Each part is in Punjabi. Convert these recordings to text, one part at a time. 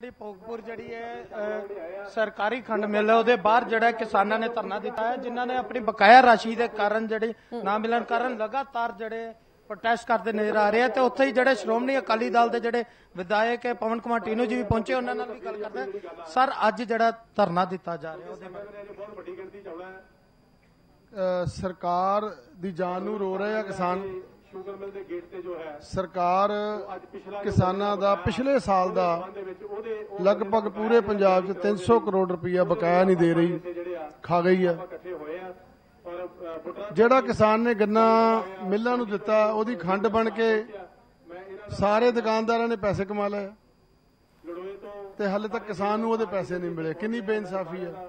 ਭੋਗਪੁਰ ਜਿਹੜੀ ਹੈ ਸਰਕਾਰੀ ਖੰਡ ਮਿਲ ਹੈ ਉਹਦੇ ਬਾਹਰ ਜਿਹੜਾ ਕਿਸਾਨਾਂ ਨੇ ਧਰਨਾ ਦਿੱਤਾ ਹੈ, ਜਿਨ੍ਹਾਂ ਨੇ ਆਪਣੀ ਬਕਾਇਆ ਰਾਸ਼ੀ ਦੇ ਕਾਰਨ ਜਿਹੜੀ ਨਾ ਮਿਲਣ ਕਾਰਨ ਲਗਾਤਾਰ ਜਿਹੜੇ ਪ੍ਰੋਟੈਸਟ ਕਰਦੇ ਨਜ਼ਰ ਆ ਰਹੇ ਆ। ਤੇ ਉੱਥੇ ਹੀ ਜਿਹੜੇ ਸ਼੍ਰੋਮਣੀ ਅਕਾਲੀ ਦਲ ਦੇ ਜਿਹੜੇ ਵਿਧਾਇਕ ਹੈ ਪਵਨ ਕੁਮਾਰ ਟੀਨੂ ਜੀ ਵੀ ਪਹੁੰਚੇ, ਉਹਨਾਂ ਨਾਲ ਵੀ ਗੱਲ ਕਰਦੇ। ਸਰ, ਅੱਜ ਜਿਹੜਾ ਧਰਨਾ ਦਿੱਤਾ ਜਾ ਰਿਹਾ ਉਹਦੇ ਬਾਰੇ ਸਰਕਾਰ ਦੀ ਜਾਨ ਨੂੰ ਰੋ ਰਹੇ ਆ ਕਿਸਾਨ। ਸਰਕਾਰ ਕਿਸਾਨਾਂ ਦਾ ਪਿਛਲੇ ਸਾਲ ਦਾ ਲਗਭਗ ਪੂਰੇ ਪੰਜਾਬ 'ਚ 300 ਕਰੋੜ ਰੁਪਈਆ ਬਕਾਇਆ ਨਹੀਂ ਦੇ ਰਹੀ, ਖਾ ਗਈ ਆ। ਜਿਹੜਾ ਕਿਸਾਨ ਨੇ ਗੰਨਾ ਮਿੱਲਾਂ ਨੂੰ ਦਿੱਤਾ ਉਹਦੀ ਖੰਡ ਬਣ ਕੇ ਸਾਰੇ ਦੁਕਾਨਦਾਰਾਂ ਨੇ ਪੈਸੇ ਕਮਾ ਲਏ ਤੇ ਹਾਲੇ ਤੱਕ ਕਿਸਾਨ ਨੂੰ ਉਹਦੇ ਪੈਸੇ ਨਹੀਂ ਮਿਲੇ। ਕਿੰਨੀ ਬੇਇਨਸਾਫੀ ਹੈ।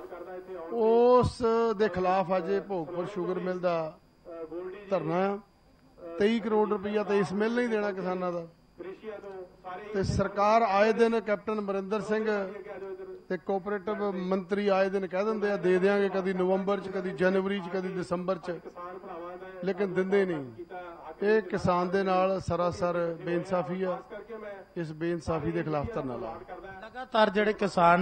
ਉਸ ਦੇ ਖਿਲਾਫ ਅੱਜ ਭੋਗਪੁਰ ਸ਼ੂਗਰ ਮਿਲ ਦਾ ਧਰਨਾ ਆ। 23 ਕਰੋੜ ਰੁਪਈਆ ਤੇ ਇਸ ਮਿਲ ਨਹੀਂ ਦੇਣਾ ਕਿਸਾਨਾਂ ਦਾ। ਤੇ ਸਰਕਾਰ ਆਏ ਦਿਨ ਕੈਪਟਨ ਅਮਰਿੰਦਰ ਸਿੰਘ ਤੇ ਕੋਆਪਰੇਟਿਵ ਮੰਤਰੀ ਆਏ ਦਿਨ ਕਹਿ ਦਿੰਦੇ ਆ ਦੇ ਦਿਆਂਗੇ, ਕਦੀ ਨਵੰਬਰ 'ਚ, ਕਦੀ ਜਨਵਰੀ 'ਚ, ਕਦੀ ਦਸੰਬਰ 'ਚ, ਲੇਕਿਨ ਦਿੰਦੇ ਨਹੀਂ। ਇਹ ਕਿਸਾਨ ਦੇ ਨਾਲ ਸਰਾਸਰ ਬੇਇਨਸਾਫੀ ਆ। ਇਸ ਬੇਇਨਸਾਫੀ ਦੇ ਖਿਲਾਫ ਧਰਨਾ ਲਾ ਲਗਾਤਾਰ ਜਿਹੜੇ ਕਿਸਾਨ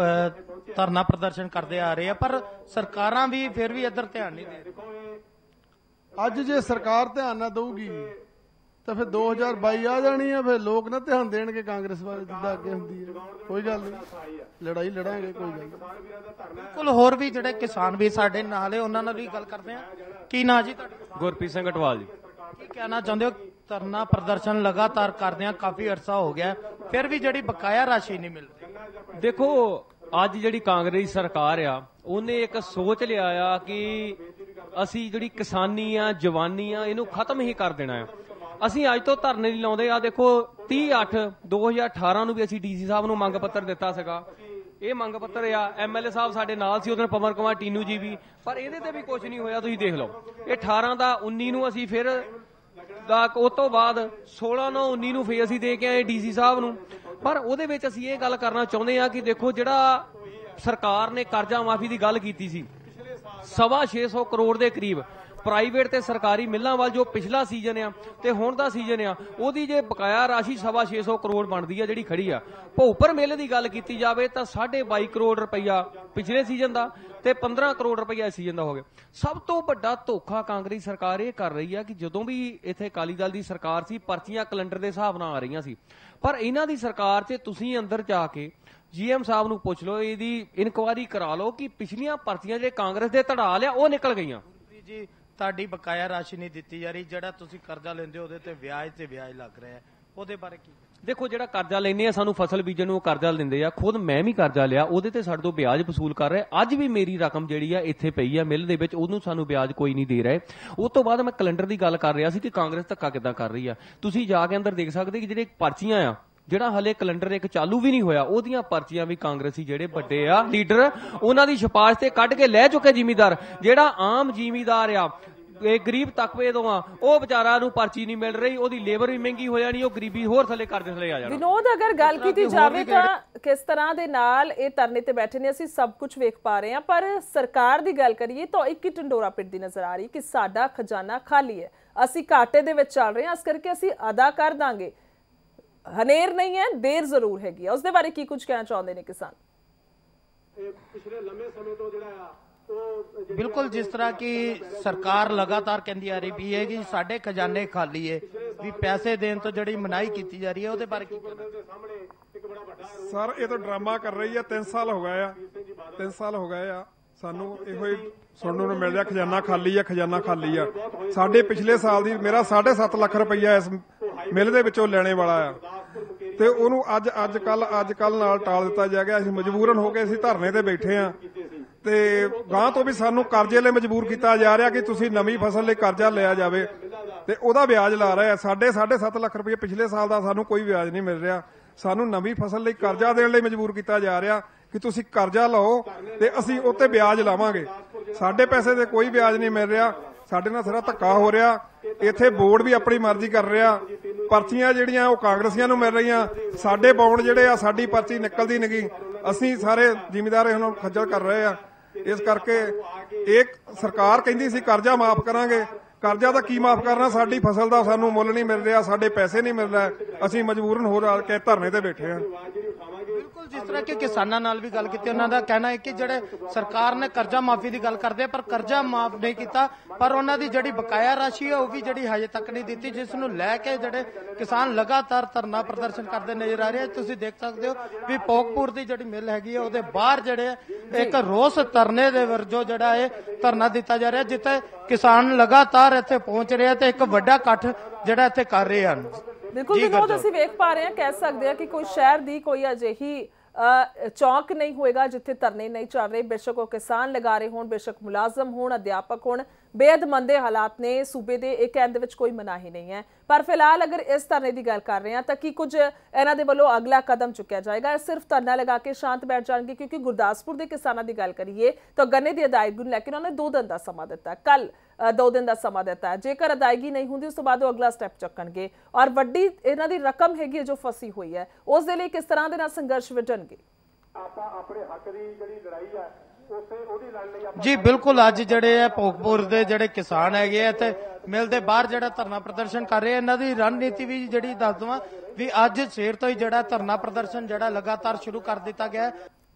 ਧਰਨਾ ਪ੍ਰਦਰਸ਼ਨ ਕਰਦੇ ਆ ਰਹੇ ਆ, ਪਰ ਸਰਕਾਰਾਂ ਵੀ ਫਿਰ ਵੀ ਇੱਧਰ ਧਿਆਨ ਨਹੀਂ ਦੇ ਰਹੀ। ਅੱਜ ਜੇ ਸਰਕਾਰ ਧਿਆਨ ਨਾ ਦਊਗੀ ਤਾਂ ਫਿਰ 2022 ਆ ਜਾਣੀ ਆ, ਫਿਰ ਲੋਕ ਨਾ ਧਿਆਨ ਦੇਣਗੇ ਕਾਂਗਰਸ ਵੱਲ ਜਿੱਦਾਂ ਅੱਗੇ ਹੁੰਦੀ ਹੈ। ਕੋਈ ਗੱਲ ਨਹੀਂ, ਲੜਾਈ ਲੜਾਂਗੇ, ਕੋਈ ਗੱਲ ਨਹੀਂ। ਬਿਲਕੁਲ। ਹੋਰ ਵੀ ਜਿਹੜੇ ਕਿਸਾਨ ਵੀ ਸਾਡੇ ਨਾਲ ਹੈ, ਉਹਨਾਂ ਨਾਲ ਵੀ ਗੱਲ ਕਰਦੇ ਆ। ਕੀ ਨਾਂ ਜੀ ਤੁਹਾਡਾ? ਗੁਰਪ੍ਰੀਤ ਸਿੰਘ ਅਟਵਾਲ ਜੀ। ਕੀ ਕਹਿਣਾ ਚਾਹੁੰਦੇ ਹੋ? ਧਰਨਾ ਪ੍ਰਦਰਸ਼ਨ ਲਗਾਤਾਰ ਕਰਦੇ ਆ, ਕਾਫੀ ਅਰਸਾ ਹੋ ਗਿਆ, ਫਿਰ ਵੀ ਜਿਹੜੀ ਬਕਾਇਆ ਰਾਸ਼ੀ ਨਹੀਂ ਮਿਲ ਰਹੀ। ਦੇਖੋ, ਅੱਜ ਜਿਹੜੀ ਕਾਂਗਰਸੀ ਸਰਕਾਰ ਆ ਉਹਨੇ ਇੱਕ ਸੋਚ ਲਿਆ ਆ ਕਿ ਅਸੀਂ ਜਿਹੜੀ ਕਿਸਾਨੀ ਆ, ਜਵਾਨੀ ਆ, ਇਹਨੂੰ ਖਤਮ ਹੀ ਕਰ ਦੇਣਾ ਆ। ਅਸੀਂ ਅੱਜ ਤੋਂ ਧਰਨੇ ਨਹੀਂ ਲਾਉਂਦੇ। ਆ ਦੇਖੋ, 30/8/2018 ਨੂੰ ਵੀ ਅਸੀਂ ਡੀਸੀ ਸਾਹਿਬ ਨੂੰ ਮੰਗ ਪੱਤਰ ਦਿੱਤਾ ਸੀਗਾ। ਇਹ ਮੰਗ ਪੱਤਰ ਆ, ਐਮਐਲਏ ਸਾਹਿਬ ਸਾਡੇ ਨਾਲ ਸੀ, ਉਹਦੇ ਨਾਲ ਪਵਨ ਕੁਮਾਰ ਟੀਨੂ ਜੀ ਵੀ, ਪਰ ਇਹਦੇ ਤੇ ਵੀ ਕੁਝ ਨਹੀਂ ਹੋਇਆ। ਤੁਸੀਂ ਦੇਖ ਲਓ, ਇਹ 18 ਦਾ 19 ਨੂੰ ਅਸੀਂ ਫਿਰ ਉਸ ਤੋਂ ਬਾਅਦ 16 ਨੂੰ 19 ਨੂੰ ਫਿਰ ਅਸੀਂ ਦੇ ਕੇ ਆਏ ਡੀਸੀ ਸਾਹਿਬ ਨੂੰ। ਪਰ ਉਹਦੇ ਵਿੱਚ ਅਸੀਂ ਇਹ ਗੱਲ ਕਰਨਾ ਚਾਹੁੰਦੇ ਆ ਕਿ ਦੇਖੋ, ਜਿਹੜਾ ਸਰਕਾਰ ਨੇ ਕਰਜ਼ਾ ਮਾਫੀ ਦੀ ਗੱਲ ਕੀਤੀ ਸੀ 650 ਕਰੋੜ ਦੇ ਕਰੀਬ ਪ੍ਰਾਈਵੇਟ ਤੇ ਸਰਕਾਰੀ ਮਿੱਲਾਂ ਵੱਲ, ਜੋ ਪਿਛਲਾ ਸੀਜ਼ਨ ਆ ਤੇ ਹੁਣ ਦਾ ਸੀਜ਼ਨ ਆ, ਉਹਦੀ ਜੇ ਬਕਾਇਆ ਰਾਸ਼ੀ 650 ਕਰੋੜ ਬਣਦੀ ਆ ਜਿਹੜੀ ਖੜੀ ਆ। ਭੋਗਪੁਰ ਮਿੱਲ ਦੀ ਗੱਲ ਕੀਤੀ ਜਾਵੇ ਤਾਂ 22.5 ਕਰੋੜ ਰੁਪਈਆ ਪਿਛਲੇ ਸੀਜ਼ਨ ਦਾ ਤੇ 15 ਕਰੋੜ ਰੁਪਈਆ ਇਸ ਸੀਜ਼ਨ ਦਾ ਹੋ ਗਿਆ। ਸਭ ਤੋਂ ਵੱਡਾ ਧੋਖਾ ਕਾਂਗਰਸੀ ਸਰਕਾਰ ਇਹ ਕਰ ਰਹੀ ਆ ਕਿ ਜਦੋਂ ਵੀ ਇੱਥੇ ਅਕਾਲੀ ਦਲ ਦੀ ਸਰਕਾਰ ਸੀ, ਪਰਚੀਆਂ ਕੈਲੰਡਰ ਦੇ ਹਿਸਾਬ ਨਾਲ ਆ ਰਹੀਆਂ ਸੀ, ਪਰ ਇਹਨਾਂ ਦੀ ਸਰਕਾਰ 'ਚ ਤੁਸੀਂ ਅੰਦਰ ਜਾ ਕੇ GM ਸਾਹਿਬ ਨੂੰ ਪੁੱਛ ਲਓ, ਇਹਦੀ ਇਨਕੁਆਇਰੀ ਕਰਾ ਲਓ ਕਿ ਪਿਛਲੀਆਂ ਪਰਚੀਆਂ ਜਿਹੜੇ ਕਾਂਗਰਸ ਦੇ ਧੜਾ ਲਿਆ ਉਹ ਨਿਕਲ ਗਈਆਂ। ਜੀ, ਤੁਹਾਡੀ ਬਕਾਇਆ ਰਾਸ਼ੀ ਨਹੀਂ ਦਿੱਤੀ ਜਾ ਰਹੀ, ਜਿਹੜਾ ਤੁਸੀਂ ਕਰਜ਼ਾ ਲੈਂਦੇ ਹੋ ਉਹਦੇ ਤੇ ਵਿਆਜ ਲੱਗ ਰਿਹਾ ਹੈ, ਉਹਦੇ ਬਾਰੇ ਕੀ? ਦੇਖੋ, ਜਿਹੜਾ ਕਰਜ਼ਾ ਲੈਂਦੇ ਆ, ਸਾਨੂੰ ਫਸਲ ਬੀਜਣ ਨੂੰ ਕਰਜ਼ਾ ਲੈਂਦੇ ਆ। ਖੁਦ ਮੈਂ ਵੀ ਕਰਜ਼ਾ ਲਿਆ, ਉਹਦੇ ਤੇ ਸਾਡੇ ਤੋਂ ਵਿਆਜ ਵਸੂਲ ਕਰ ਰਹੇ। ਅੱਜ ਵੀ ਮੇਰੀ ਰਕਮ ਜਿਹੜੀ ਆ ਇੱਥੇ ਪਈ ਆ ਮਿੱਲ ਦੇ ਵਿੱਚ, ਉਹਨੂੰ ਸਾਨੂੰ ਵਿਆਜ ਕੋਈ ਨਹੀਂ ਦੇ ਰਹੇ। ਉਸ ਤੋਂ ਬਾਅਦ ਮੈਂ ਕੈਲੰਡਰ ਦੀ ਗੱਲ ਕਰ ਰਿਹਾ ਸੀ ਕਿ ਕਾਂਗਰਸ ਧੱਕਾ ਕਿੱਦਾਂ ਕਰ ਰਹੀ ਆ। ਤੁਸੀਂ ਜਾ ਕੇ ਅੰਦਰ ਦੇਖ ਸਕਦੇ ਕਿ ਜਿਹੜੇ ਪਰਚੀਆਂ ਆ, ਜਿਹੜਾ ਹਲੇ ਕੈਲੰਡਰ ਇੱਕ ਚਾਲੂ ਵੀ ਨਹੀਂ ਹੋਇਆ, ਉਹਦੀਆਂ ਪਰਚੀਆਂ ਵੀ ਕਾਂਗਰਸੀ ਜਿਹੜੇ ਵੱਡੇ ਆ ਲੀਡਰ, ਉਹਨਾਂ ਦੀ ਸਿਫਾਰਿਸ਼ ਤੇ ਕੱਢ ਕੇ ਲੈ ਚੁੱਕੇ ਜ਼ਿਮੀਦਾਰ। ਜਿਹੜਾ ਆਮ ਜ਼ਿਮੀਦਾਰ ਆ, ਇਹ ਗਰੀਬ ਤਬਕੇ ਤੋਂ ਆ, ਉਹ ਵਿਚਾਰਾ ਨੂੰ ਪਰਚੀ ਨਹੀਂ ਮਿਲ ਰਹੀ, ਉਹਦੀ ਲੇਬਰ ਵੀ ਮਹਿੰਗੀ ਹੋ ਜਾਣੀ, ਉਹ ਗਰੀਬੀ ਹੋਰ ਥੱਲੇ ਕਰਦੇ ਥੱਲੇ ਆ ਜਾਣਾ। ਵਿਨੋਦ, ਅਗਰ ਗੱਲ ਕੀਤੀ ਜਾਵੇ ਤਾਂ ਕਿਸ ਤਰ੍ਹਾਂ ਦੇ ਨਾਲ ਇਹ ਧਰਨੇ ਤੇ ਬੈਠੇ ਨੇ, ਅਸੀਂ ਸਭ ਕੁਝ ਵੇਖ ਪਾ ਰਹੇ ਹਾਂ, ਪਰ ਸਰਕਾਰ ਦੀ ਗੱਲ ਕਰੀਏ ਤਾਂ ਇੱਕ ਹੀ ਢੰਡੋਰਾ ਪਿੱਟਦੀ ਨਜ਼ਰ ਆ ਰਹੀ ਕਿ ਸਾਡਾ ਖਜ਼ਾਨਾ ਖਾਲੀ ਹੈ, ਅਸੀਂ ਘਾਟੇ ਦੇ ਵਿੱਚ ਚੱਲ ਰਹੇ ਹਾਂ, ਇਸ ਕਰਕੇ ਅਸੀਂ ਅਦਾ ਕਰ ਦਾਂਗੇ। ਹਨੇਰ ਨਹੀਂ ਹੈ, ਦੇਰ ਜ਼ਰੂਰ ਹੈਗੀ ਹੈ। ਉਸ ਦੇ ਬਾਰੇ ਕੀ ਕੁਝ ਕਹਿਣਾ ਚਾਹੁੰਦੇ ਨੇ ਕਿਸਾਨ? ਪਿਛਲੇ ਲੰਮੇ ਸਮੇਂ ਤੋਂ ਜਿਹੜਾ ਆ ਬਿਲਕੁਲ, ਜਿਸ ਤਰ੍ਹਾਂ ਕਿ ਸਰਕਾਰ ਲਗਾਤਾਰ ਕਹਿੰਦੀ ਆ ਰਹੀ ਵੀ ਹੈ ਕਿ ਸਾਡੇ ਖਜ਼ਾਨੇ ਖਾਲੀ ਹੈ, ਵੀ ਪੈਸੇ ਦੇਣ ਤੋਂ ਜਿਹੜੀ ਮਨਾਹੀ ਕੀਤੀ ਜਾ ਰਹੀ ਹੈ, ਉਹਦੇ ਬਾਰੇ ਕੀ ਕਹਿਣਾ? ਸਰ, ਇਹ ਤਾਂ ਡਰਾਮਾ ਕਰ ਰਹੀ ਆ। 3 ਸਾਲ ਹੋ ਗਏ ਆ, 3 ਸਾਲ ਹੋ ਗਏ ਆ ਸਾਨੂੰ ਇਹੋ ਹੀ ਸੁਣਨ ਨੂੰ ਮਿਲ ਰਿਹਾ ਖਜ਼ਾਨਾ ਖਾਲੀ ਆ, ਖਜ਼ਾਨਾ ਖਾਲੀ ਆ। ਸਾਡੇ ਪਿਛਲੇ ਸਾਲ ਦੀ ਮੇਰਾ 7.5 ਲੱਖ ਰੁਪਈਆ ਇਸ ਮਿਲ ਦੇ ਵਿੱਚੋਂ ਲੈਣੇ ਵਾਲਾ ਆ, ਤੇ ਉਹਨੂੰ ਅੱਜ ਕੱਲ ਨਾਲ ਟਾਲ ਦਿੱਤਾ ਜਾ ਗਿਆ। ਅਸੀਂ ਮਜਬੂਰਨ ਹੋ ਕੇ ਅਸੀਂ ਧਰਨੇ ਤੇ ਬੈਠੇ ਆ, ਤੇ ਗਾਂ ਤੋਂ ਵੀ ਸਾਨੂੰ ਕਰਜ਼ੇ ਲਈ ਮਜਬੂਰ ਕੀਤਾ ਜਾ ਰਿਹਾ ਕਿ ਤੁਸੀਂ ਨਵੀਂ ਫਸਲ ਲਈ ਕਰਜ਼ਾ ਲਿਆ ਜਾਵੇ, ਤੇ ਉਹਦਾ ਵਿਆਜ ਲਾ ਰਹੇ ਆ। 7.5 ਲੱਖ ਰੁਪਏ ਪਿਛਲੇ ਸਾਲ ਦਾ ਸਾਨੂੰ ਕੋਈ ਵਿਆਜ ਨਹੀਂ ਮਿਲ ਰਿਹਾ। ਸਾਨੂੰ ਨਵੀਂ ਫਸਲ ਲਈ ਕਰਜ਼ਾ ਦੇਣ ਲਈ ਮਜਬੂਰ ਕੀਤਾ ਜਾ ਰਿਹਾ ਕਿ ਤੁਸੀਂ ਕਰਜ਼ਾ ਲਓ ਤੇ ਅਸੀਂ ਉੱਤੇ ਵਿਆਜ ਲਾਵਾਂਗੇ। ਸਾਡੇ ਪੈਸੇ ਤੇ ਕੋਈ ਵਿਆਜ ਨਹੀਂ ਮਿਲ ਰਿਹਾ, ਸਾਡੇ ਨਾਲ ਸਾਰਾ ਧੱਕਾ ਹੋ ਰਿਹਾ। ਇੱਥੇ ਬੋਰਡ ਵੀ ਆਪਣੀ ਮਰਜ਼ੀ ਕਰ ਰਿਹਾ, ਪਰਚੀਆਂ ਜਿਹੜੀਆਂ ਉਹ ਕਾਂਗਰਸੀਆਂ ਨੂੰ ਮਿਲ ਰਹੀਆਂ, ਸਾਡੇ ਬੌਂਡ ਜਿਹੜੇ ਆ ਸਾਡੀ ਪਰਚੀ ਨਿਕਲਦੀ ਨਹੀਂ। ਅਸੀਂ ਸਾਰੇ ਜ਼ਿਮੀਦਾਰ ਇਹਨਾਂ ਖੱਜਲ ਕਰ ਰਹੇ ਆ। ਇਸ ਕਰਕੇ ਇਹ ਸਰਕਾਰ ਕਹਿੰਦੀ ਸੀ ਕਰਜ਼ਾ ਮਾਫ ਕਰਾਂਗੇ, ਕਰਜ਼ਾ ਤਾਂ ਕੀ ਮਾਫ ਕਰਨਾ, ਸਾਡੀ ਫਸਲ ਦਾ ਸਾਨੂੰ ਮੁੱਲ ਨਹੀਂ ਮਿਲ ਰਿਹਾ, ਸਾਡੇ ਪੈਸੇ ਨਹੀਂ ਮਿਲ ਰਹੇ, ਅਸੀਂ ਮਜਬੂਰਨ ਹੋ ਰਲ ਕੇ ਧਰਨੇ ਤੇ ਬੈਠੇ ਹਾਂ। ਬਿਲਕੁਲ, ਜਿਸ ਤਰ੍ਹਾਂ ਕਿ ਕਿਸਾਨਾਂ ਨਾਲ ਵੀ ਗੱਲ ਕੀਤੀ, ਉਹਨਾਂ ਦਾ ਕਹਿਣਾ ਹੈ ਕਿ ਜਿਹੜੇ ਸਰਕਾਰ ਨੇ ਕਰਜ਼ਾ ਮਾਫੀ ਦੀ ਗੱਲ ਕਰਦੇ ਪਰ ਕਰਜ਼ਾ ਮਾਫ ਨਹੀਂ ਕੀਤਾ, ਪਰ ਉਹਨਾਂ ਦੀ ਜਿਹੜੀ ਬਕਾਇਆ ਰਾਸ਼ੀ ਹੈ ਉਹ ਵੀ ਜਿਹੜੀ ਹਜੇ ਤੱਕ ਨਹੀਂ ਦਿੱਤੀ, ਜਿਸ ਨੂੰ ਲੈ ਕੇ ਜਿਹੜੇ ਕਿਸਾਨ ਲਗਾਤਾਰ ਧਰਨਾ ਪ੍ਰਦਰਸ਼ਨ ਕਰਦੇ ਨਜ਼ਰ ਆ ਰਹੇ। ਤੁਸੀਂ ਦੇਖ ਸਕਦੇ ਹੋ ਵੀ ਭੋਗਪੁਰ ਦੀ ਜਿਹੜੀ ਮਿੱਲ ਹੈਗੀ ਹੈ ਉਹਦੇ ਬਾਹਰ ਜਿਹੜੇ ਇੱਕ ਰੋਸ ਧਰਨੇ ਦੇ ਵਰਜੋਂ ਜਿਹੜਾ ਇਹ ਧਰਨਾ ਦਿੱਤਾ ਜਾ ਰਿਹਾ, ਜਿੱਥੇ ਕਿਸਾਨ ਲਗਾਤਾਰ ਇੱਥੇ ਪਹੁੰਚ ਰਹੇ ਤੇ ਇੱਕ ਵੱਡਾ ਇਕੱਠ ਜਿਹੜਾ ਇੱਥੇ ਕਰ ਰਹੇ ਹਨ। ਬਿਲਕੁਲ ਵਿਨੋਦ, ਅਸੀਂ ਵੇਖ ਪਾ ਰਹੇ ਹਾਂ, ਕਹਿ ਸਕਦੇ ਹਾਂ ਕਿ ਕੋਈ ਸ਼ਹਿਰ ਦੀ ਕੋਈ ਅਜਿਹੀ ਚੌਕ ਨਹੀਂ ਹੋਏਗਾ ਜਿੱਥੇ ਧਰਨੇ ਨਹੀਂ ਚੱਲ ਰਹੇ। ਬੇਸ਼ੱਕ ਉਹ ਕਿਸਾਨ ਲਗਾ ਰਹੇ ਹੋਣ, ਬੇਸ਼ੱਕ ਮੁਲਾਜ਼ਮ ਹੋਣ, ਅਧਿਆਪਕ ਹੋਣ, ਬੇहद ਮੰਦੇ ਹਾਲਾਤ ਨੇ ਸੂਬੇ ਦੇ, ਇਹ ਕਹਿਣ ਦੇ ਵਿੱਚ ਕੋਈ ਮਨਾਹੀ ਨਹੀਂ ਹੈ। ਪਰ ਫਿਲਹਾਲ ਅਗਰ ਇਸ ਧਰਨੇ ਦੀ ਗੱਲ ਕਰ ਰਹੇ ਹਾਂ ਤਾਂ ਕੀ ਕੁਝ ਇਹਨਾਂ ਦੇ ਵੱਲੋਂ ਅਗਲਾ ਕਦਮ ਚੁੱਕਿਆ ਜਾਏਗਾ? ਸਿਰਫ ਧਰਨਾ ਲਗਾ ਕੇ ਸ਼ਾਂਤ ਬੈਠ ਜਾਣਗੇ? ਕਿਉਂਕਿ ਗੁਰਦਾਸਪੁਰ ਦੇ ਕਿਸਾਨਾਂ ਦੀ ਗੱਲ ਕਰੀਏ ਤਾਂ ਗੰਨੇ ਦੀ ਅਦਾਇਗੀ ਨੂੰ ਲੈ ਕੇ ਉਹਨਾਂ ਨੇ 2 ਦਿਨ ਦਾ ਸਮਾਂ ਦਿੱਤਾ, ਕੱਲ 2 ਦਿਨ ਦਾ ਸਮਾਂ ਦਿੱਤਾ। ਜੇਕਰ ਅਦਾਇਗੀ ਨਹੀਂ ਹੁੰਦੀ ਉਸ ਤੋਂ ਬਾਅਦ ਉਹ ਅਗਲਾ ਸਟੈਪ ਚੱਕਣਗੇ ਔਰ ਵੱਡੀ ਇਹਨਾਂ ਦੀ ਰਕਮ ਹੈਗੀ ਜੋ ਫਸੀ ਹੋਈ ਹੈ ਉਸ ਦੇ ਲਈ ਕਿਸ ਤਰ੍ਹਾਂ ਦੇ ਨਾਲ ਸੰਘਰਸ਼ ਵਿੱਢਣਗੇ। ਆਪਾਂ ਆਪਣੇ ਹੱਕ ਦੀ ਜਿਹੜੀ ਲੜਾਈ ਹੈ ਉਹਦੀ ਲੜਨ ਲਈ ਜੀ ਬਿਲਕੁਲ, ਅੱਜ ਜਿਹੜੇ ਆ ਭੋਗਪੁਰ ਦੇ ਜਿਹੜੇ ਕਿਸਾਨ ਹੈਗੇ ਆ ਤੇ ਮਿਲ ਦੇ ਬਾਹਰ ਜਿਹੜਾ ਧਰਨਾ ਪ੍ਰਦਰਸ਼ਨ ਕਰ ਰਹੇ, ਇਹਨਾਂ ਦੀ ਰਣਨੀਤੀ ਵੀ ਜਿਹੜੀ ਦੱਸ ਦਵਾਂ ਵੀ ਅੱਜ ਸਵੇਰ ਤੋਂ ਹੀ ਜਿਹੜਾ ਧਰਨਾ ਪ੍ਰਦਰਸ਼ਨ ਜਿਹੜਾ ਲਗਾਤਾਰ ਸ਼ੁਰੂ ਕਰ ਦਿੱਤਾ ਗਿਆ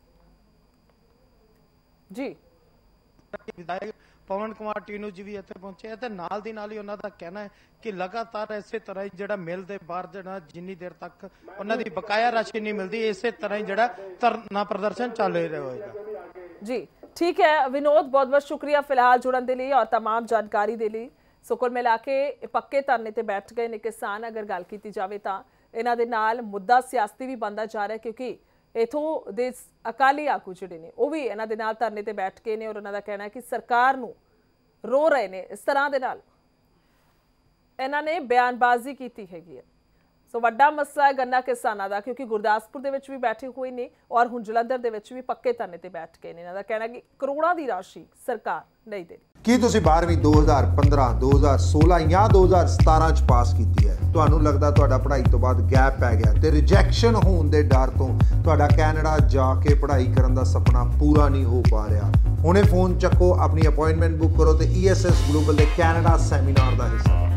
ਜੀ। ਵਿਧਾਇਕ ਪਵਨ ਕੁਮਾਰ ਟੀਨੂ ਜੀ ਵੀ ਇੱਥੇ ਪਹੁੰਚੇ ਆ ਤੇ ਨਾਲ ਦੀ ਨਾਲ ਹੀ ਉਹਨਾਂ ਦਾ ਕਹਿਣਾ ਹੈ ਕਿ ਲਗਾਤਾਰ ਇਸੇ ਤਰ੍ਹਾਂ ਹੀ ਜਿਹੜਾ ਮਿਲ ਦੇ ਬਾਹਰ ਜਿਹੜਾ ਜਿੰਨੀ ਦੇਰ ਤੱਕ ਉਹਨਾਂ ਦੀ ਬਕਾਇਆ ਰਾਸ਼ੀ ਨਹੀਂ ਮਿਲਦੀ, ਇਸੇ ਤਰ੍ਹਾਂ ਹੀ ਜਿਹੜਾ ਧਰਨਾ ਪ੍ਰਦਰਸ਼ਨ ਚੱਲ ਰਿਹਾ ਹੋਏਗਾ। ਜੀ ਠੀਕ ਹੈ ਵਿਨੋਦ, ਬਹੁਤ ਬਹੁਤ ਸ਼ੁਕਰੀਆ ਫਿਲਹਾਲ ਜੁੜਨ ਦੇ ਲਈ ਔਰ तमाम ਜਾਣਕਾਰੀ ਦੇ ਲਈ। ਸੋ ਕੁੱਲ ਮਿਲਾ ਕੇ ਪੱਕੇ ਧਰਨੇ ਤੇ ਬੈਠ ਗਏ ਨੇ ਕਿਸਾਨ। ਅਗਰ ਗੱਲ ਕੀਤੀ ਜਾਵੇ ਤਾਂ ਇਹਨਾਂ ਦੇ ਨਾਲ ਮੁੱਦਾ ਸਿਆਸਤੀ ਵੀ ਬਣਦਾ ਜਾ ਰਿਹਾ, ਕਿਉਂਕਿ ਇਥੋਂ ਦੇ ਅਕਾਲੀ ਆਗੂ ਜਿਹੜੇ ਨੇ ਉਹ ਵੀ ਇਹਨਾਂ ਦੇ ਨਾਲ ਧਰਨੇ ਤੇ ਬੈਠ ਕੇ ਨੇ ਔਰ ਉਹਨਾਂ ਦਾ ਕਹਿਣਾ ਹੈ ਕਿ ਸਰਕਾਰ ਨੂੰ ਰੋ ਰਹੇ ਨੇ। ਇਸ ਤਰ੍ਹਾਂ ਦੇ ਨਾਲ ਇਹਨਾਂ ਨੇ ਬਿਆਨਬਾਜ਼ੀ ਕੀਤੀ ਹੈਗੀ ਹੈ। ਸੋ ਵੱਡਾ ਮਸਲਾ ਹੈ ਗੰਨਾ ਕਿਸਾਨਾਂ ਦਾ, ਕਿਉਂਕਿ ਗੁਰਦਾਸਪੁਰ ਦੇ ਵਿੱਚ ਵੀ ਬੈਠੇ ਹੋਏ ਨੇ ਔਰ ਹੁਣ ਜਲੰਧਰ ਦੇ ਵਿੱਚ ਵੀ ਪੱਕੇ ਧਰਨੇ ਤੇ ਬੈਠ ਕੇ ਨੇ। ਇਹਨਾਂ ਦਾ ਕਹਿਣਾ ਕਿ ਕਰੋੜਾਂ ਦੀ ਰਾਸ਼ੀ ਸਰਕਾਰ ਨਹੀਂ ਦੇ ਰਹੀ। ਕੀ ਤੁਸੀਂ 12ਵੀਂ 2015 2016 ਜਾਂ 2017 ਚ ਪਾਸ ਕੀਤੀ ਹੈ? ਤੁਹਾਨੂੰ ਲੱਗਦਾ ਤੁਹਾਡਾ ਪੜ੍ਹਾਈ ਤੋਂ ਬਾਅਦ ਗੈਪ ਪੈ ਗਿਆ ਤੇ ਰਿਜੈਕਸ਼ਨ ਹੋਣ ਦੇ ਡਰ ਤੋਂ ਤੁਹਾਡਾ ਕੈਨੇਡਾ ਜਾ ਕੇ ਪੜ੍ਹਾਈ ਕਰਨ ਦਾ ਸੁਪਨਾ ਪੂਰਾ ਨਹੀਂ ਹੋ ਪਾ ਰਿਹਾ? ਹੁਣੇ ਫੋਨ ਚੱਕੋ, ਆਪਣੀ ਅਪਾਇੰਟਮੈਂਟ ਬੁੱਕ ਕਰੋ ਤੇ ESS ਗਲੋਬਲ ਦੇ ਕੈਨੇਡਾ ਸੈਮੀਨਾਰ ਦਾ ਹਿੱਸਾ